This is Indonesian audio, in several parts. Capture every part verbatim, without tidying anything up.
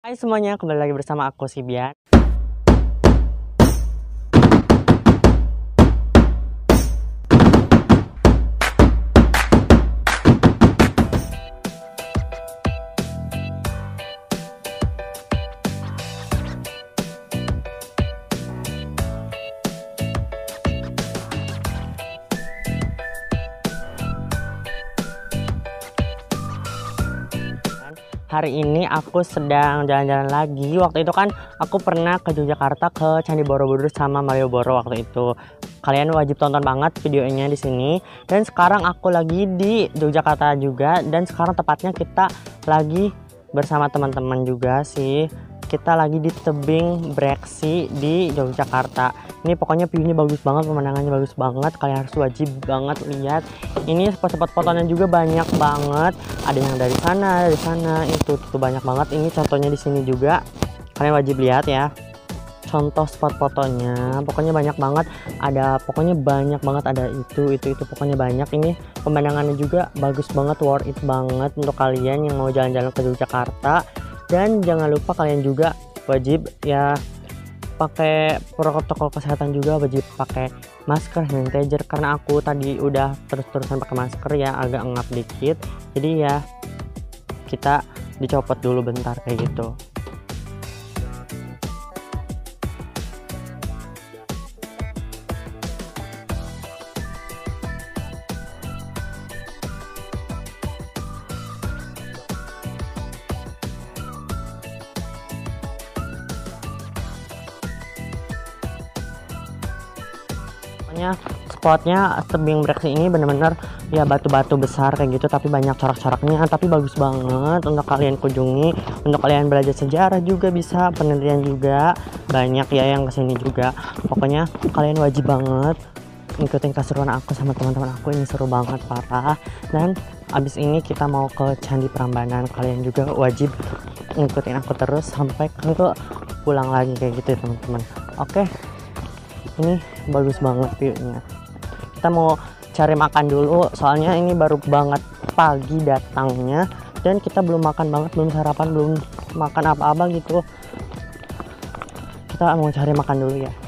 Hai semuanya, kembali lagi bersama aku Sibian. Hari ini aku sedang jalan-jalan lagi. Waktu itu kan aku pernah ke Yogyakarta ke Candi Borobudur sama Malioboro waktu itu. Kalian wajib tonton banget videonya di sini. Dan sekarang aku lagi di Yogyakarta juga, dan sekarang tepatnya kita lagi bersama teman-teman juga sih. Kita lagi di tebing Breksi di Yogyakarta. Ini pokoknya view-nya bagus banget, pemandangannya bagus banget. Kalian harus wajib banget lihat. Ini spot-spot fotonya juga banyak banget. Ada yang dari sana, dari sana, itu tuh banyak banget. Ini contohnya di sini juga. Kalian wajib lihat ya. Contoh spot fotonya, pokoknya banyak banget. Ada pokoknya banyak banget, ada itu, itu, itu pokoknya banyak. Ini pemandangannya juga bagus banget, worth it banget untuk kalian yang mau jalan-jalan ke Yogyakarta. Dan jangan lupa kalian juga wajib ya pakai protokol kesehatan juga, wajib pakai masker, hand sanitizer, karena aku tadi udah terus-terusan pakai masker ya, agak ngap dikit. Jadi ya kita dicopot dulu bentar kayak gitu. Spotnya tebing Breksi ini bener-bener ya batu-batu besar kayak gitu, tapi banyak corak-coraknya, tapi bagus banget untuk kalian kunjungi, untuk kalian belajar sejarah juga bisa, penelitian juga banyak ya yang kesini juga. Pokoknya kalian wajib banget ngikutin keseruan aku sama teman-teman aku, ini seru banget parah. Dan abis ini kita mau ke Candi Prambanan, kalian juga wajib ngikutin aku terus sampai ke pulang lagi kayak gitu ya teman-teman. Oke, ini bagus banget view-nya. Kita mau cari makan dulu, soalnya ini baru banget pagi datangnya, dan kita belum makan banget, belum sarapan, belum makan apa-apa gitu. Kita mau cari makan dulu ya.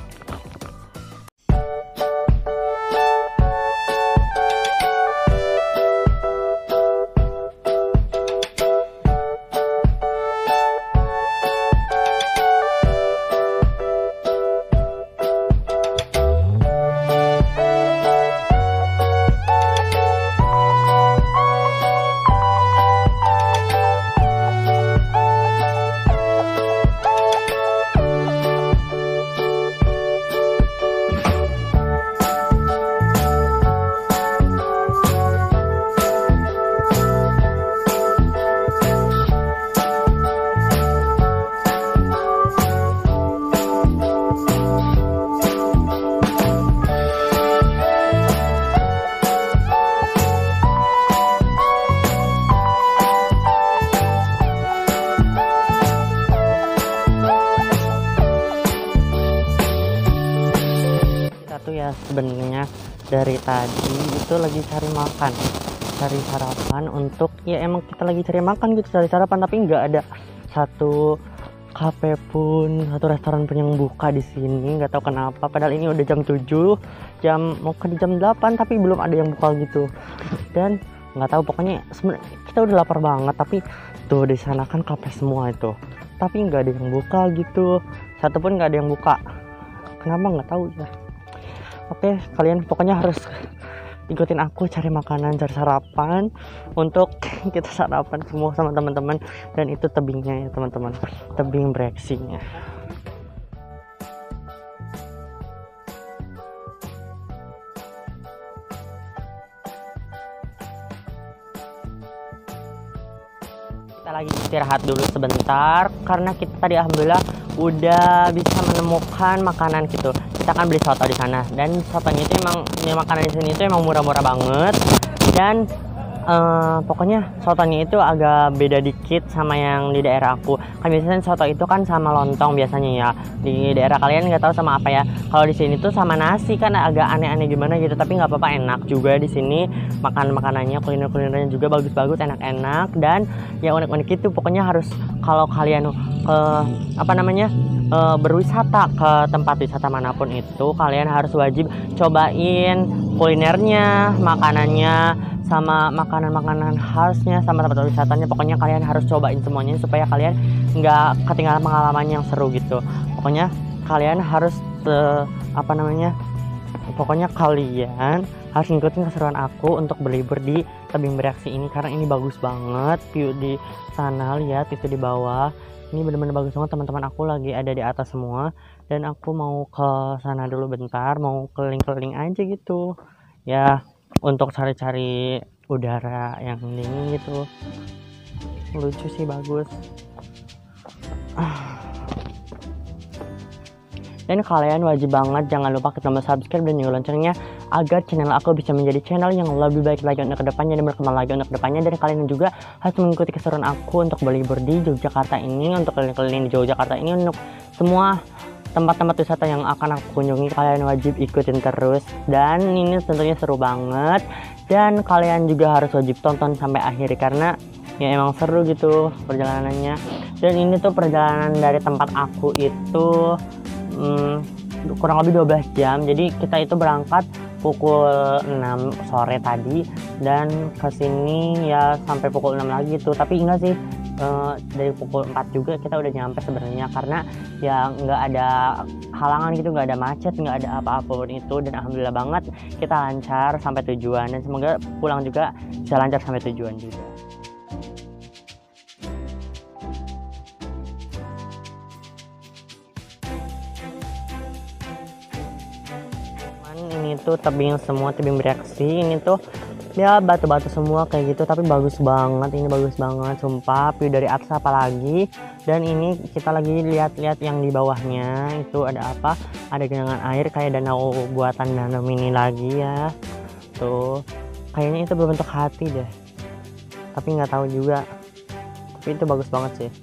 Ya sebenarnya dari tadi itu lagi cari makan, cari sarapan untuk ya emang kita lagi cari makan gitu, cari sarapan, tapi nggak ada satu kafe pun, satu restoran pun yang buka di sini, nggak tahu kenapa. Padahal ini udah jam tujuh, jam mau ke jam delapan, tapi belum ada yang buka gitu. Dan nggak tahu, pokoknya sebenarnya kita udah lapar banget, tapi tuh di sana kan kafe semua itu, tapi nggak ada yang buka gitu, satu pun nggak ada yang buka. Kenapa nggak tahu ya. Oke, kalian pokoknya harus ikutin aku cari makanan, cari sarapan untuk kita sarapan semua sama teman-teman. Dan itu tebingnya ya teman-teman, tebing Breksinya. Kita lagi istirahat dulu sebentar karena kita tadi alhamdulillah udah bisa menemukan makanan gitu. Kita kan beli soto di sana, dan sotonya itu emang ya, makanan di sini itu emang murah-murah banget. Dan eh, pokoknya sotonya itu agak beda dikit sama yang di daerah aku. Kan biasanya soto itu kan sama lontong biasanya ya. Di daerah kalian nggak tahu sama apa ya. Kalau di sini tuh sama nasi, kan agak aneh-aneh gimana gitu. Tapi nggak apa-apa, enak juga di sini. Makan makanannya, kuliner kulinernya juga bagus-bagus, enak-enak, dan ya unik-unik itu. Pokoknya harus, kalau kalian ke apa namanya eh, berwisata ke tempat wisata manapun itu, kalian harus wajib cobain kulinernya, makanannya, sama makanan-makanan khasnya, sama tempat wisatanya. Pokoknya kalian harus cobain semuanya supaya kalian nggak ketinggalan pengalaman yang seru gitu. Pokoknya kalian harus uh, apa namanya pokoknya kalian harus ngikutin keseruan aku untuk berlibur di Tebing Bereaksi ini, karena ini bagus banget view di sana. Lihat itu di bawah, ini bener-bener bagus banget. Teman-teman aku lagi ada di atas semua, dan aku mau ke sana dulu bentar, mau keliling-keliling aja gitu ya, untuk cari-cari udara yang dingin gitu. Lucu sih, bagus. Dan kalian wajib banget jangan lupa klik tombol subscribe dan nyalain loncengnya agar channel aku bisa menjadi channel yang lebih baik lagi untuk kedepannya dan berkembang lagi untuk kedepannya. Dan kalian juga harus mengikuti keseruan aku untuk berlibur di Yogyakarta ini, untuk keliling-keliling di Yogyakarta ini, untuk semua tempat-tempat wisata yang akan aku kunjungi. Kalian wajib ikutin terus, dan ini tentunya seru banget, dan kalian juga harus wajib tonton sampai akhir karena ya emang seru gitu perjalanannya. Dan ini tuh perjalanan dari tempat aku itu hmm, kurang lebih dua belas jam. Jadi kita itu berangkat pukul enam sore tadi, dan kesini ya sampai pukul enam lagi tuh. Tapi enggak sih, Uh, dari pukul empat juga kita udah nyampe sebenarnya, karena ya nggak ada halangan gitu, nggak ada macet, nggak ada apa-apa pun itu. Dan alhamdulillah banget kita lancar sampai tujuan, dan semoga pulang juga bisa lancar sampai tujuan juga. Ini tuh tebing semua, Tebing Bereaksi. Ini tuh ya batu-batu semua kayak gitu, tapi bagus banget, ini bagus banget sumpah, view dari atas apalagi. Dan ini kita lagi lihat-lihat yang di bawahnya itu ada apa, ada genangan air kayak danau buatan danau mini lagi ya. Tuh kayaknya itu berbentuk hati deh, tapi nggak tahu juga, tapi itu bagus banget sih.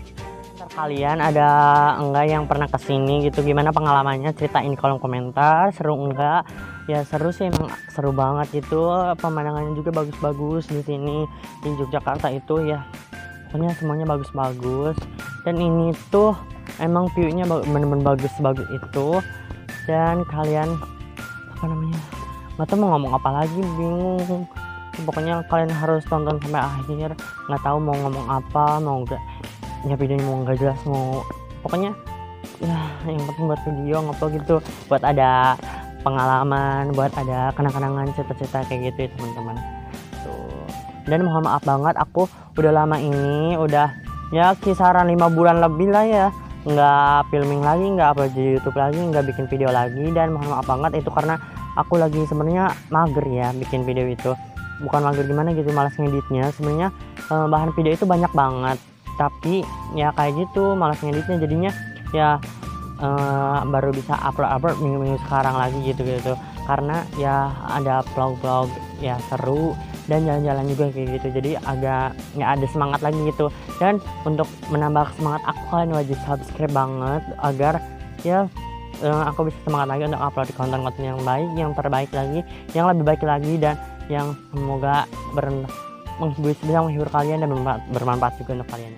Kalian ada enggak yang pernah kesini gitu, gimana pengalamannya, ceritain di kolom komentar. Seru enggak? Ya seru sih, emang seru banget gitu. Pemandangannya juga bagus-bagus di sini di Yogyakarta itu ya, pokoknya semuanya bagus-bagus. Dan ini tuh emang view-nya bener-bener bagus-bagus itu. Dan kalian apa namanya nggak tahu mau ngomong apa lagi, bingung. Pokoknya kalian harus tonton sampai akhir, nggak tahu mau ngomong apa, mau enggak ya videonya mau nggak jelas, mau pokoknya ya yang penting buat video ngupload gitu, buat ada pengalaman, buat ada kenang-kenangan, cerita-cerita kayak gitu ya teman-teman tuh. Dan mohon maaf banget, aku udah lama ini udah ya kisaran lima bulan lebih lah ya nggak filming lagi, nggak upload di YouTube lagi, nggak bikin video lagi. Dan mohon maaf banget itu karena aku lagi sebenarnya mager ya bikin video itu, bukan mager gimana gitu, malas ngeditnya. Sebenarnya eh, bahan video itu banyak banget, tapi ya kayak gitu malas ngeditnya, jadinya ya uh, baru bisa upload-upload minggu-minggu sekarang lagi gitu-gitu, karena ya ada vlog-vlog ya seru dan jalan-jalan juga kayak gitu, jadi agak nggak ada semangat lagi gitu. Dan untuk menambah semangat aku, kalian wajib subscribe banget agar ya uh, aku bisa semangat lagi untuk upload konten-konten yang baik, yang terbaik lagi, yang lebih baik lagi, dan yang semoga ber menghibur, bisa menghibur kalian dan bermanfaat, bermanfaat juga untuk kalian.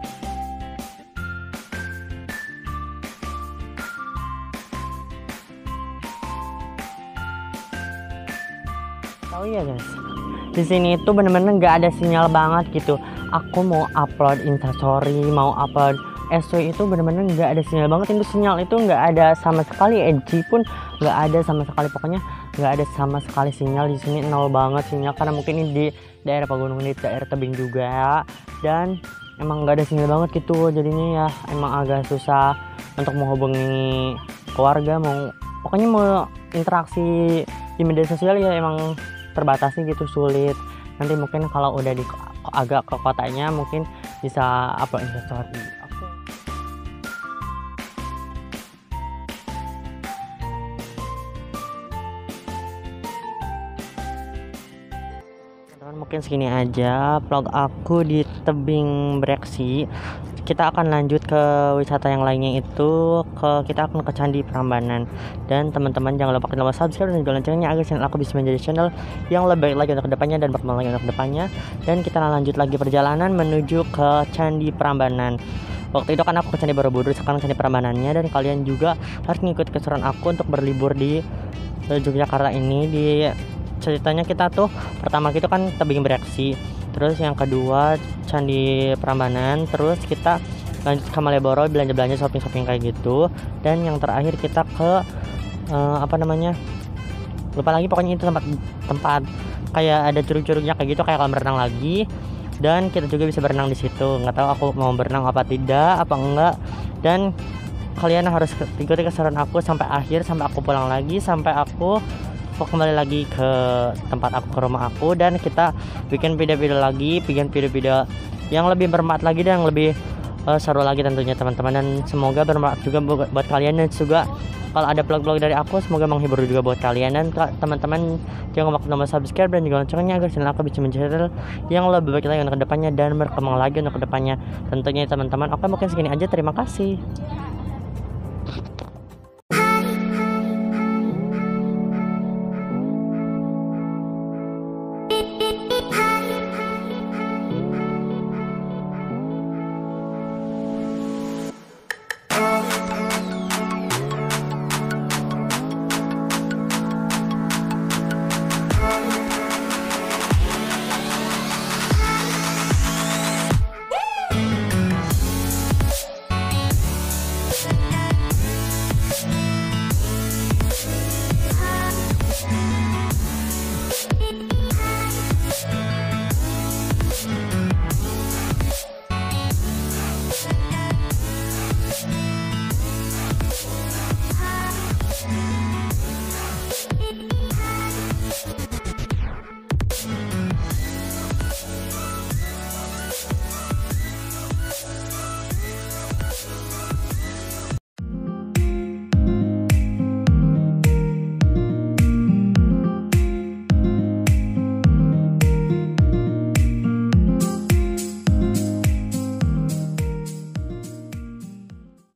Tahu ya guys, di sini itu bener-bener nggak ada sinyal banget gitu. Aku mau upload Instastory, mau upload S W itu bener-bener nggak ada sinyal banget. Itu sinyal itu nggak ada sama sekali, E G pun nggak ada sama sekali. Pokoknya nggak ada sama sekali sinyal di sini, nol banget sinyal, karena mungkin ini di daerah pegunungan, di daerah tebing juga, dan emang nggak ada sinyal banget gitu. Jadinya ya emang agak susah untuk menghubungi keluarga, mau pokoknya mau interaksi di media sosial ya emang terbatasi gitu, sulit. Nanti mungkin kalau udah di agak ke kotanya mungkin bisa upload Instastory. Oke. Teman-teman, mungkin segini aja vlog aku di tebing Breksi. Kita akan lanjut ke wisata yang lainnya, itu ke kita akan ke Candi Prambanan. Dan teman-teman jangan lupa klik tombol subscribe dan juga loncengnya agar channel aku bisa menjadi channel yang lebih baik lagi untuk kedepannya dan berkembang lagi untuk kedepannya. Dan kita lanjut lagi perjalanan menuju ke Candi Prambanan. Waktu itu kan aku ke Candi Borobudur, sekarang Candi Prambanannya, dan kalian juga harus ngikut keseruan aku untuk berlibur di Yogyakarta ini. Di ceritanya kita tuh pertama gitu kan tebing Breksi, terus yang kedua Candi Prambanan, terus kita lanjut ke Malioboro belanja-belanja shopping-shopping kayak gitu, dan yang terakhir kita ke uh, apa namanya lupa lagi, pokoknya itu tempat tempat kayak ada curug-curugnya kayak gitu, kayak kolam renang lagi. Dan kita juga bisa berenang di situ. Nggak tahu aku mau berenang apa tidak, apa enggak. Dan kalian harus ikuti keseruan aku sampai akhir, sampai aku pulang lagi, sampai aku kembali lagi ke tempat aku, ke rumah aku, dan kita bikin video-video lagi, bikin video-video yang lebih bermanfaat lagi dan yang lebih uh, seru lagi tentunya teman-teman. Dan semoga bermanfaat juga buat, buat kalian, dan juga kalau ada vlog-vlog dari aku semoga menghibur juga buat kalian. Dan teman-teman jangan lupa tombol subscribe dan juga loncengnya agar channel aku bisa menjadi yang lebih baik lagi untuk kedepannya dan berkembang lagi untuk kedepannya tentunya teman-teman. Oke, mungkin segini aja, terima kasih.